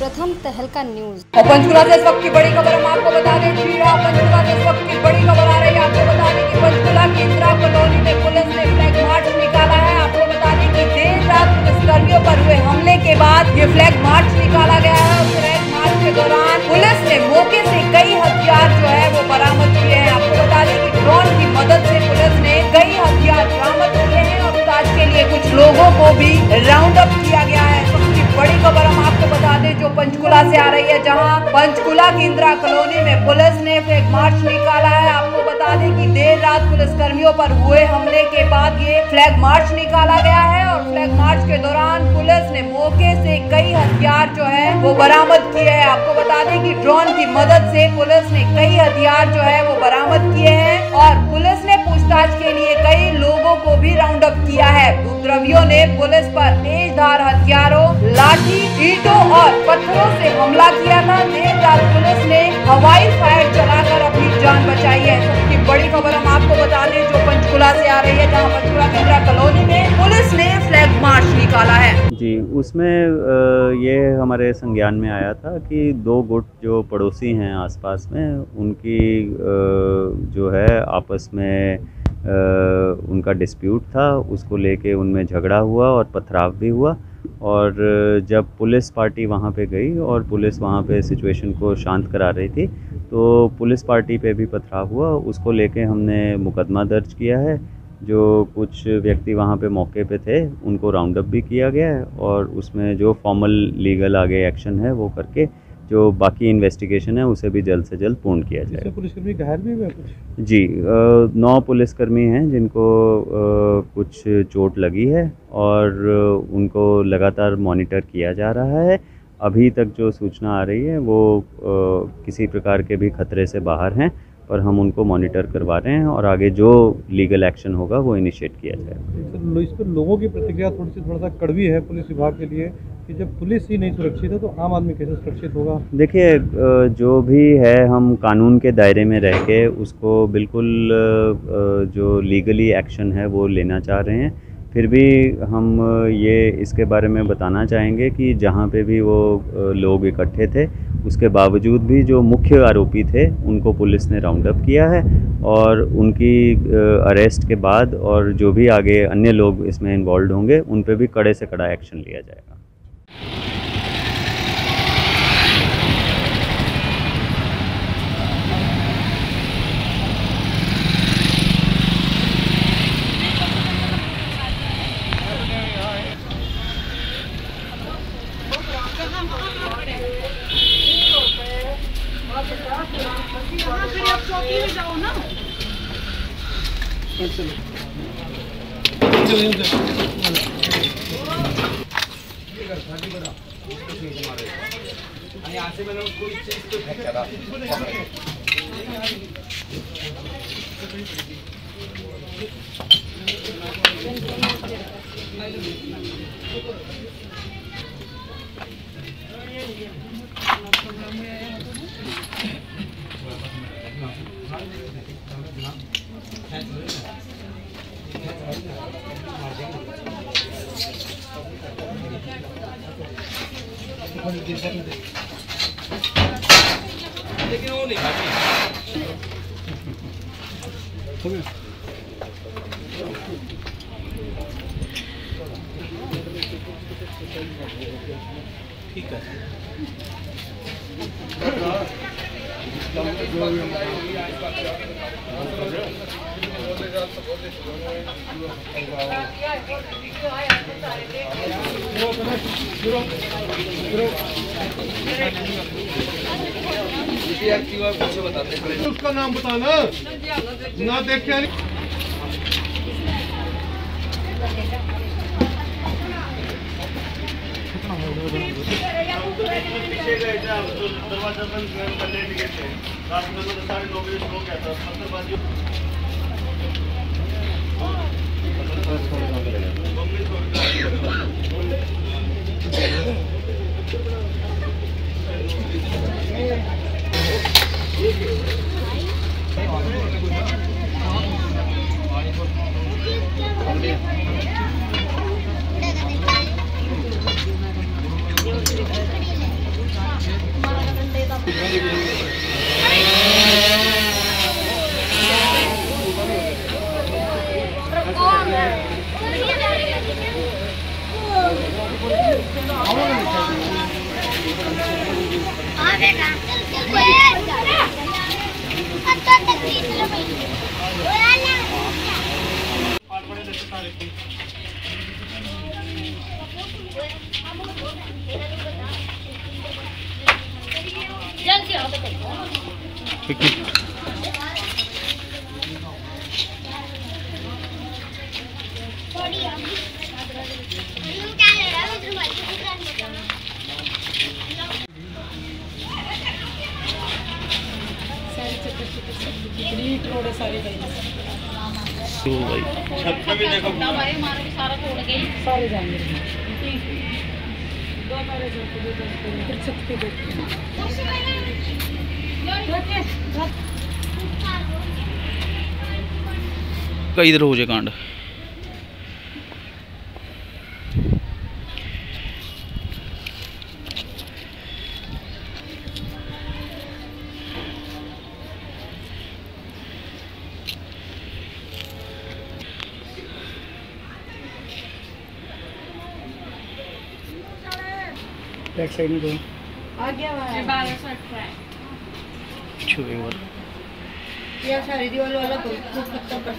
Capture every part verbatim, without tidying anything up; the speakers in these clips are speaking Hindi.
प्रथम तहलका न्यूज। और पंचकुला से इस वक्त की बड़ी खबर हम आपको बता दें। जी हाँ, पंचकुला से इस वक्त की बड़ी खबर आ रही है। आपको बता दें कि पंचकुला की इंदिरा कॉलोनी में पुलिस ने फ्लैग मार्च निकाला है। आपको बता दें कि देर रात पुलिसकर्मियों पर हुए हमले के बाद ये फ्लैग मार्च निकाला गया है और फ्लैग मार्च के दौरान पुलिस ने मौके से कई हथियार जो है वो बरामद किए हैं। आपको बता दें कि ड्रोन की मदद से पुलिस ने कई हथियार बरामद किए हैं और आज के लिए कुछ लोगों को भी राउंड अप किया गया है। सबसे बड़ी खबर हम आपको बता दें जो पंचकुला से आ रही है, जहां पंचकुला की इंदिरा कॉलोनी में पुलिस ने फ्लैग मार्च निकाला है। आपको बता दें कि देर रात पुलिसकर्मियों पर हुए हमले के बाद ये फ्लैग मार्च निकाला गया है और फ्लैग मार्च के दौरान पुलिस ने मौके से कई हथियार जो है वो बरामद किए हैं। आपको बता दें कि ड्रोन की मदद से पुलिस ने कई हथियार जो है वो बरामद किए हैं और पुलिस ने पूछताछ के लिए कई लोगों को भी राउंड अप किया है। उपद्रवियों ने पुलिस पर तेजधार हथियारों, लाठी, ईंटों और पत्थरों से हमला किया था। देर रात पुलिस ने हवाई फायर चलाकर अपनी जान बचाई है। सबकी बड़ी खबर हम आपको बता दें जो पंचकुला से आ रही है, जहां पंचकुला की इंदिरा कॉलोनी में पुलिस ने फ्लैग मार्च निकाला है। जी, उसमें ये हमारे संज्ञान में आया था कि दो गुट जो पड़ोसी हैं आसपास में, उनकी जो है आपस में उनका डिस्प्यूट था, उसको लेके उनमें झगड़ा हुआ और पथराव भी हुआ। और जब पुलिस पार्टी वहाँ पे गई और पुलिस वहाँ पे सिचुएशन को शांत करा रही थी, तो पुलिस पार्टी पे भी पथराव हुआ। उसको लेके हमने मुकदमा दर्ज किया है। जो कुछ व्यक्ति वहाँ पे मौके पे थे उनको राउंड अप भी किया गया है और उसमें जो फॉर्मल लीगल आगे एक्शन है वो करके जो बाकी इन्वेस्टिगेशन है उसे भी जल्द से जल्द पूर्ण किया जाए। पुलिसकर्मी घायल भी हुए कुछ? जी, नौ पुलिसकर्मी हैं जिनको आ, कुछ चोट लगी है और उनको लगातार मॉनिटर किया जा रहा है। अभी तक जो सूचना आ रही है वो आ, किसी प्रकार के भी खतरे से बाहर हैं और हम उनको मॉनिटर करवा रहे हैं और आगे जो लीगल एक्शन होगा वो इनिशिएट किया जाएगा। इस पर लोगों की प्रतिक्रिया थोड़ी सी थोड़ा सा कड़वी है पुलिस विभाग के लिए कि जब पुलिस ही नहीं सुरक्षित है तो आम आदमी कैसे सुरक्षित होगा? देखिए, जो भी है हम कानून के दायरे में रह के उसको बिल्कुल जो लीगली एक्शन है वो लेना चाह रहे हैं। फिर भी हम ये इसके बारे में बताना चाहेंगे कि जहाँ पे भी वो लोग इकट्ठे थे उसके बावजूद भी जो मुख्य आरोपी थे उनको पुलिस ने राउंड अप किया है और उनकी अरेस्ट के बाद और जो भी आगे अन्य लोग इसमें इन्वॉल्व होंगे उन पे भी कड़े से कड़ा एक्शन लिया जाएगा। लेकिन वो नहीं ठीक है। उसका नाम बताना ना देखिए दरवाजा बंद करने लगे थे। रात में तो साढ़े नौ बजे हो गया था। पत्थरबाजी सारे जाएंगे दो बारे जो फिर छत पे देखते हैं। इधर हो जाए कांड। बैक साइड में दो आ गया है बारह सौ ट्रैक छुए और ये सारी दीवार वाला तो खूब खत्म कर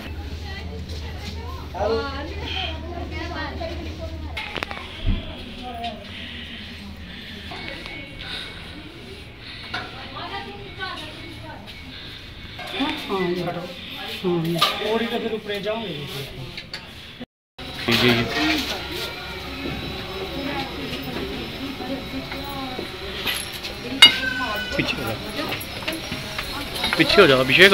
हाँ ये हटो हाँ और इधर फिर ऊपर जाऊंगे जी पीछे हो जा पीछे हो जा अभिषेक।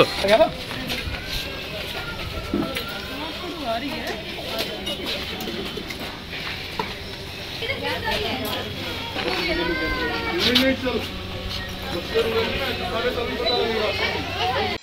नहीं नहीं चल